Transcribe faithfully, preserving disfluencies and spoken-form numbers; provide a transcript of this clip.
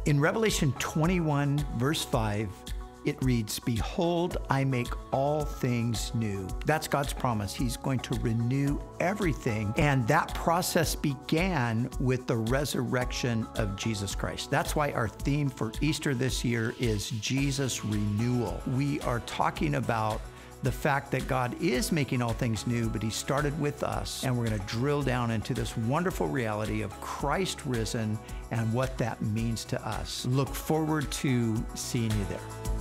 In Revelation twenty-one, verse five, it reads, "Behold, I make all things new." That's God's promise. He's going to renew everything. And that process began with the resurrection of Jesus Christ. That's why our theme for Easter this year is Jesus Renewal. We are talking about the fact that God is making all things new, but He started with us. And we're going to drill down into this wonderful reality of Christ risen and what that means to us. Look forward to seeing you there.